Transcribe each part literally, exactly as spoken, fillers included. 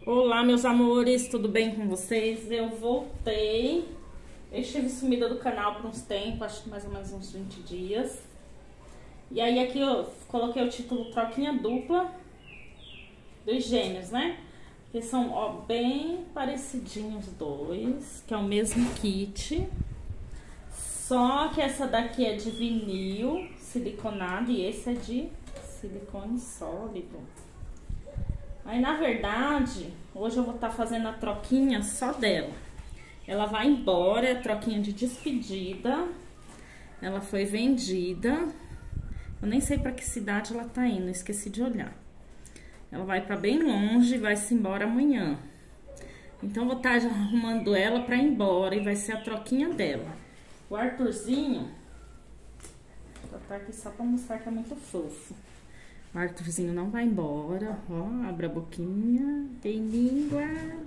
Olá, meus amores, tudo bem com vocês? Eu voltei. Eu estive sumida do canal por uns tempos, acho que mais ou menos uns vinte dias. E aí aqui eu coloquei o título Troquinha Dupla dos Gêmeos, né? Porque são, ó, bem parecidinhos os dois, que é o mesmo kit. Só que essa daqui é de vinil siliconado e esse é de silicone sólido. Aí, na verdade, hoje eu vou estar fazendo a troquinha só dela. Ela vai embora, é a troquinha de despedida. Ela foi vendida. Eu nem sei pra que cidade ela tá indo, esqueci de olhar. Ela vai pra bem longe e vai se embora amanhã. Então, eu vou estar arrumando ela pra ir embora e vai ser a troquinha dela. O Arthurzinho, vou botar aqui só pra mostrar que é muito fofo. O Arthurzinho não vai embora, ó, abre a boquinha, tem língua.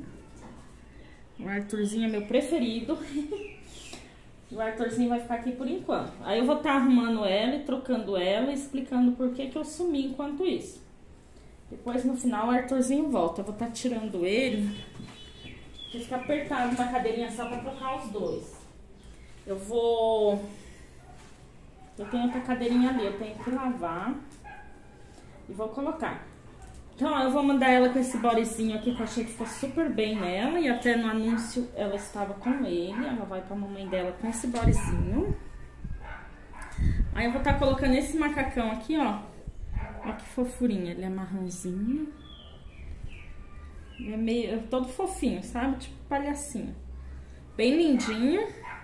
O Arthurzinho é meu preferido. O Arthurzinho vai ficar aqui por enquanto. Aí eu vou estar arrumando ela e trocando ela, explicando por que que eu sumi enquanto isso. Depois no final o Arthurzinho volta, eu vou estar tirando ele, porque fica apertado na cadeirinha só pra trocar os dois. Eu vou... Eu tenho outra cadeirinha ali, eu tenho que lavar. E vou colocar. Então, ó, eu vou mandar ela com esse bodyzinho aqui, que eu achei que ficou super bem nela. E até no anúncio ela estava com ele. Ela vai pra mamãe dela com esse bodyzinho. Aí eu vou estar colocando esse macacão aqui, ó. Ó que fofurinha. Ele é marronzinho. Ele é meio... todo fofinho, sabe? Tipo palhacinho. Bem lindinho.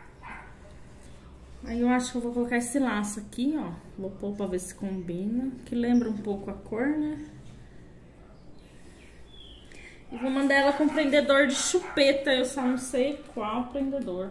Aí eu acho que eu vou colocar esse laço aqui, ó. Vou pôr pra ver se combina. Que lembra um pouco a cor, né? E vou mandar ela com prendedor de chupeta. Eu só não sei qual prendedor.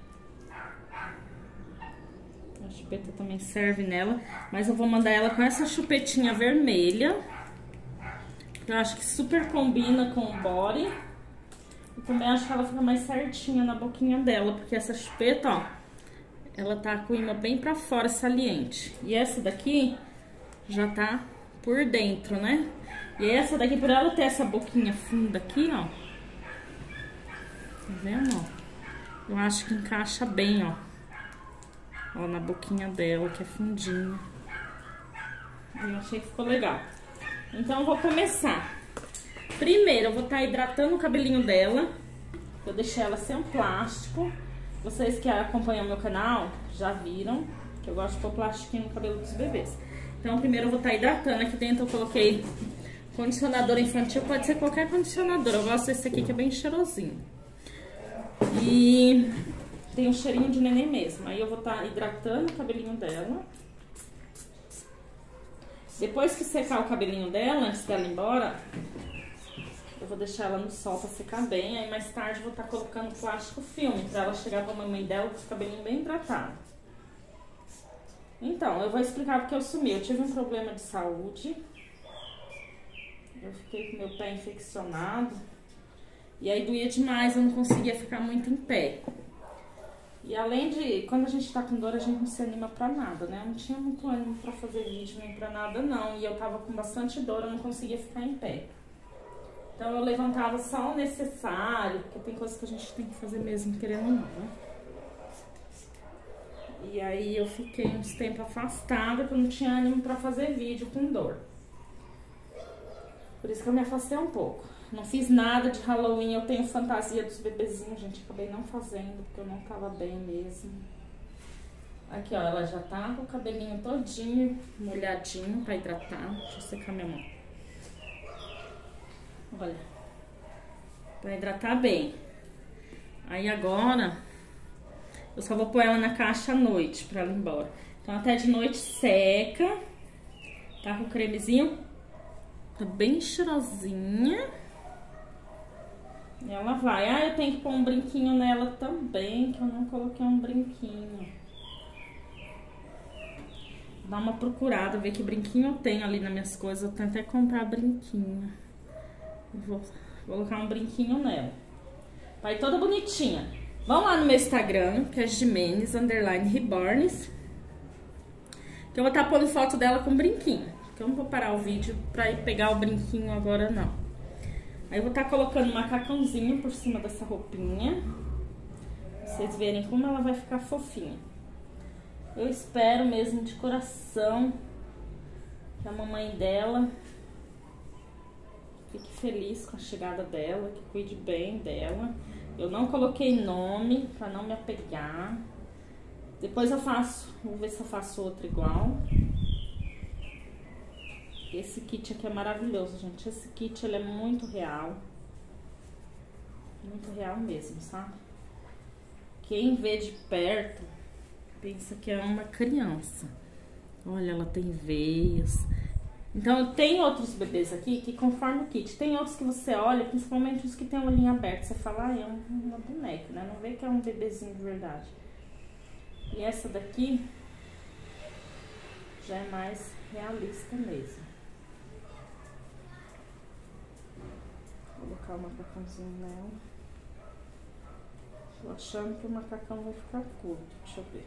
A chupeta também serve nela. Mas eu vou mandar ela com essa chupetinha vermelha. Que eu acho que super combina com o body. E também acho que ela fica mais certinha na boquinha dela. Porque essa chupeta, ó, ela tá com o imã bem pra fora, saliente. E essa daqui já tá por dentro, né? E essa daqui, por ela ter essa boquinha funda aqui, ó. Tá vendo, ó? Eu acho que encaixa bem, ó. Ó, na boquinha dela, que é fundinha. Eu achei que ficou legal. Então, eu vou começar. Primeiro, eu vou estar hidratando o cabelinho dela. Eu deixei ela sem um plástico. Vocês que acompanham meu canal já viram que eu gosto de pôr plastiquinho no cabelo dos bebês. Então, primeiro eu vou estar hidratando. Aqui dentro eu coloquei condicionador infantil, pode ser qualquer condicionador. Eu gosto desse aqui que é bem cheirosinho. E tem um cheirinho de neném mesmo. Aí eu vou estar hidratando o cabelinho dela. Depois que secar o cabelinho dela, antes dela ir embora, eu vou deixar ela no sol pra secar bem. Aí mais tarde eu vou estar colocando plástico filme pra ela chegar pra mamãe dela com os cabelinhos bem hidratados. Então, eu vou explicar porque eu sumi. Eu tive um problema de saúde. Eu fiquei com meu pé infeccionado. E aí doía demais, eu não conseguia ficar muito em pé. E além de... Quando a gente tá com dor, a gente não se anima pra nada, né? Eu não tinha muito ânimo pra fazer vídeo nem pra nada, não. E eu tava com bastante dor, eu não conseguia ficar em pé. Então, eu levantava só o necessário, porque tem coisas que a gente tem que fazer mesmo, querendo ou não, né? E aí, eu fiquei uns tempos afastada, porque eu não tinha ânimo pra fazer vídeo com dor. Por isso que eu me afastei um pouco. Não fiz nada de Halloween, eu tenho fantasia dos bebezinhos, gente. Acabei não fazendo, porque eu não tava bem mesmo. Aqui, ó, ela já tá com o cabelinho todinho molhadinho pra hidratar. Deixa eu secar minha mão. Olha, pra hidratar bem. Aí agora, eu só vou pôr ela na caixa à noite pra ela ir embora. Então até de noite seca. Tá com o cremezinho. Tá bem cheirosinha. E ela vai. Ah, eu tenho que pôr um brinquinho nela também, que eu não coloquei um brinquinho. Dá uma procurada, ver que brinquinho eu tenho ali nas minhas coisas. Eu tenho até que comprar brinquinho. Vou colocar um brinquinho nela. Vai toda bonitinha. Vão lá no meu Instagram, que é Jimenez, underline Reborns. Que eu vou estar pondo foto dela com brinquinho. Então, eu não vou parar o vídeo pra ir pegar o brinquinho agora, não. Aí eu vou estar colocando um macacãozinho por cima dessa roupinha. Pra vocês verem como ela vai ficar fofinha. Eu espero mesmo de coração que a mamãe dela fique feliz com a chegada dela, que cuide bem dela. Eu não coloquei nome pra não me apegar. Depois eu faço, vou ver se eu faço outro igual. Esse kit aqui é maravilhoso, gente. Esse kit, ele é muito real. Muito real mesmo, sabe? Quem vê de perto pensa que é uma criança. Olha, ela tem veias. Então, tem outros bebês aqui que conforme o kit. Tem outros que você olha, principalmente os que tem o olhinho aberto. Você fala, ah, é uma boneca, né? Não vê que é um bebezinho de verdade. E essa daqui já é mais realista mesmo. Vou colocar o macacãozinho nela. Tô achando que o macacão vai ficar curto. Deixa eu ver.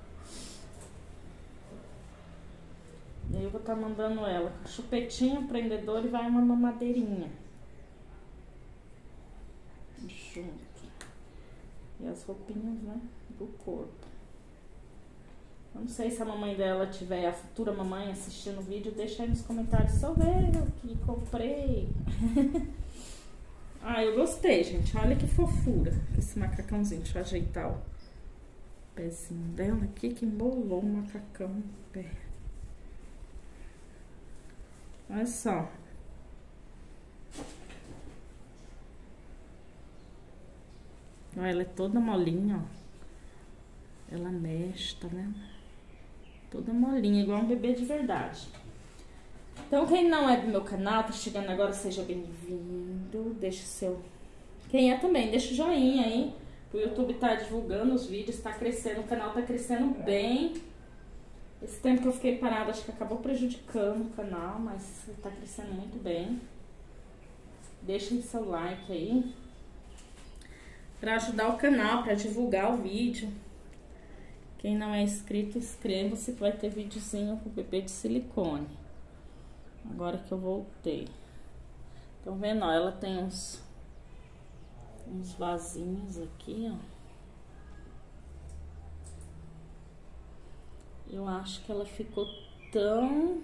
E aí eu vou estar tá mandando ela com chupetinho, prendedor e vai uma mamadeirinha junto. E as roupinhas, né, do corpo. Eu não sei se a mamãe dela tiver, a futura mamãe assistindo o vídeo, deixa aí nos comentários. Só ver o que comprei. Ah, eu gostei, gente. Olha que fofura esse macacãozinho. Deixa eu ajeitar o pezinho dela aqui, que embolou o macacão no pé. Olha só. Olha, ela é toda molinha, ó. Ela mexe, tá vendo? Toda molinha, igual um bebê de verdade. Então, quem não é do meu canal, tá chegando agora, seja bem-vindo. Deixa o seu... Quem é também, deixa o joinha aí. O YouTube tá divulgando os vídeos, tá crescendo, o canal tá crescendo bem. Esse tempo que eu fiquei parada, acho que acabou prejudicando o canal, mas tá crescendo muito bem. Deixem seu like aí, pra ajudar o canal, pra divulgar o vídeo. Quem não é inscrito, inscreva-se que vai ter videozinho com o bebê de silicone. Agora que eu voltei. Estão vendo, ó, ela tem uns, uns vasinhos aqui, ó. Eu acho que ela ficou tão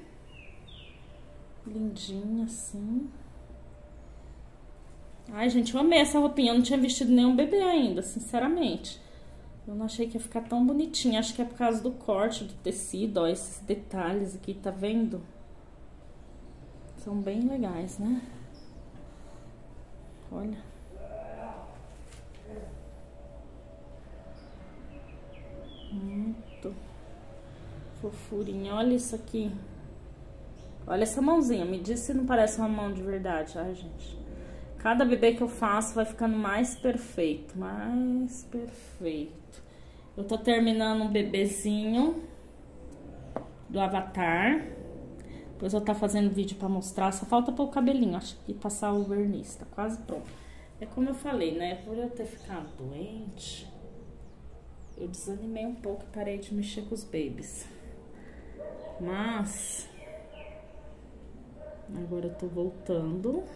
lindinha assim. Ai, gente, eu amei essa roupinha. Eu não tinha vestido nenhum bebê ainda, sinceramente. Eu não achei que ia ficar tão bonitinha. Acho que é por causa do corte do tecido, ó. Esses detalhes aqui, tá vendo? São bem legais, né? Olha. Muito fofurinha. Olha isso aqui. Olha essa mãozinha. Me diz se não parece uma mão de verdade. Ai, gente. Cada bebê que eu faço vai ficando mais perfeito. Mais perfeito. Eu tô terminando um bebezinho do Avatar. Depois eu tá fazendo vídeo pra mostrar. Só falta pôr o cabelinho, acho que passar o verniz. Tá quase pronto. É como eu falei, né? Por eu ter ficado doente, eu desanimei um pouco e parei de mexer com os babies. Mas agora eu tô voltando.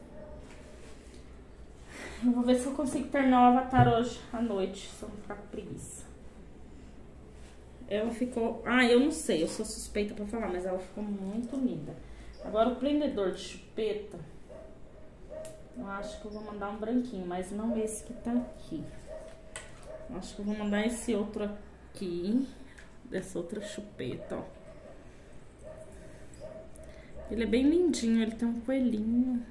Eu vou ver se eu consigo terminar o Avatar hoje à noite, se eu não ficar com preguiça. Ela ficou... Ah, eu não sei, eu sou suspeita pra falar, mas ela ficou muito linda. Agora o prendedor de chupeta, eu acho que eu vou mandar um branquinho, mas não esse que tá aqui. Eu acho que eu vou mandar esse outro aqui, dessa outra chupeta, ó. Ele é bem lindinho, ele tem um coelhinho.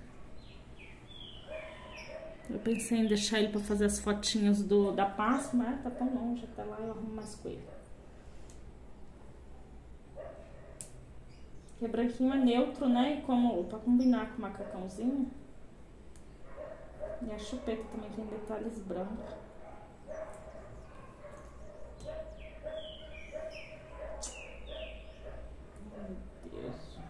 Eu pensei em deixar ele pra fazer as fotinhas do, da Páscoa, mas tá tão longe, até lá eu arrumo mais coelho. Que é branquinho, é neutro, né? E como pra combinar com o macacãozinho. E a chupeta também tem detalhes brancos. Meu Deus.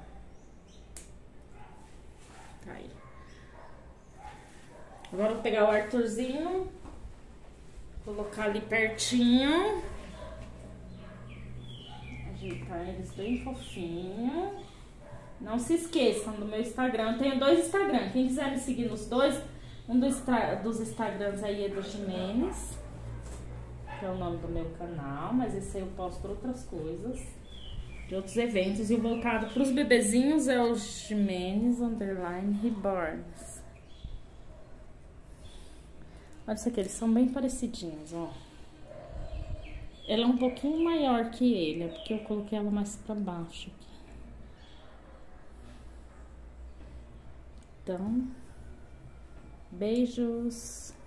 Tá aí. Agora eu vou pegar o Arthurzinho. Colocar ali pertinho. Ajeitar eles bem fofinho. Não se esqueçam do meu Instagram. Eu tenho dois Instagram. Quem quiser me seguir nos dois, um dos, dos Instagrams aí é do Jimenez, que é o nome do meu canal, mas esse aí eu posto outras coisas, de outros eventos. E o voltado para os bebezinhos é o Jimenez Underline Reborns. Olha isso aqui, eles são bem parecidinhos, ó. Ela é um pouquinho maior que ele, é porque eu coloquei ela mais pra baixo aqui. Então, beijos!